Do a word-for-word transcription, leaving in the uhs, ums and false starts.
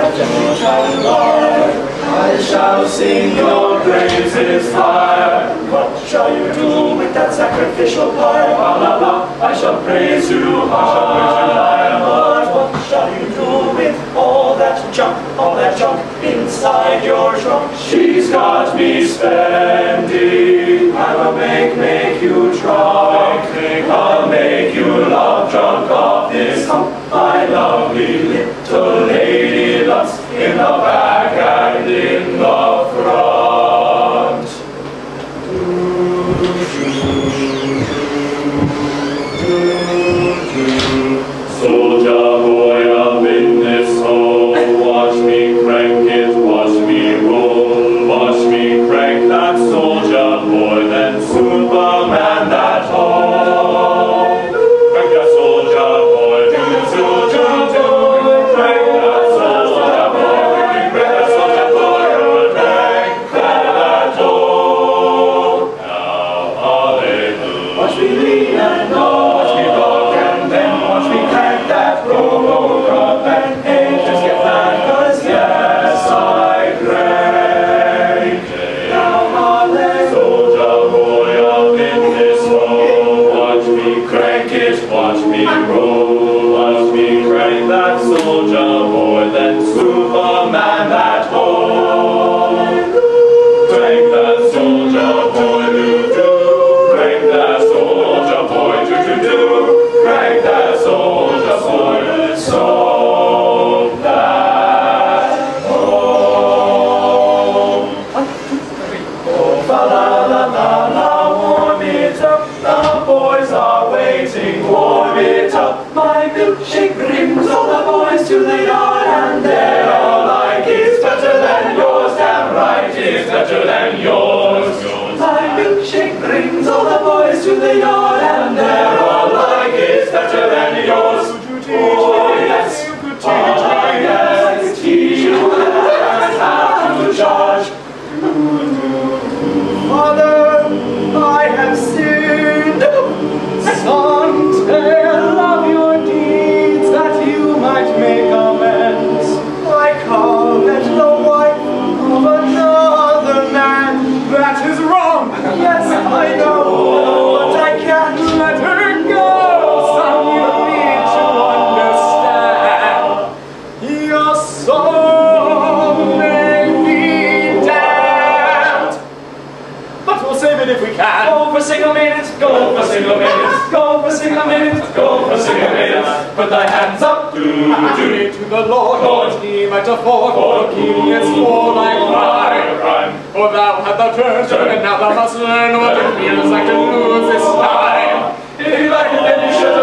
I shall sing your praises higher. What shall you do with that sacrificial pyre? La la la, I shall praise you higher. But what shall you do with all that junk, all that junk inside your trunk? She's got me spending. I will make, make you drunk. I'll make you love drunk off this hump. My lovely little lady loves in the back and in the front. Soulja boy up in this hole, watch me crank it, watch me roll, watch me crank that Soulja boy, then Superman that hole. Crank that Soulja boy, do do do do, crank that Soulja boy, crank that Soulja boy, crank that hole. Now hallelujah. Watch me lean and go, watch me rock and then watch me crank that roll, and angels get mad, cause yes, I crank. Now hallelujah. Soulja boy up in this hole, watch me crank it, watch me roll, watch me crank that Soulja boy, then Superman that hole. Crank that Soulja boy, do do, crank that Soulja boy, do do do, crank that Soulja boy, so that home. Oh, fa la la la la, warm it up, the boys are waiting, warm it up. My milkshake brings all the boys to the yard, and they're all like, it's better than yours, damn right, it's better than yours. My milkshake brings all the boys to the yard, and they're all like, it's better than yours. Oh yes, oh yes, teach you how to charge. Father, I have sinned. Son, tell of your deeds that you might make amends. I covet the wife of another man. That is wrong. Yes, I know, but I can't let her go. Son, you need to understand. Your soul may be damned. But we'll save it if we can. Go for single minutes, go for single minutes, go for single minutes, go for single minutes. Put thy hands up, do do To the Lord, Lord, he might afford, for king is more like crime. For thou hast thou turned, and now thou must learn what it feels like to lose this time. If you like it, then you should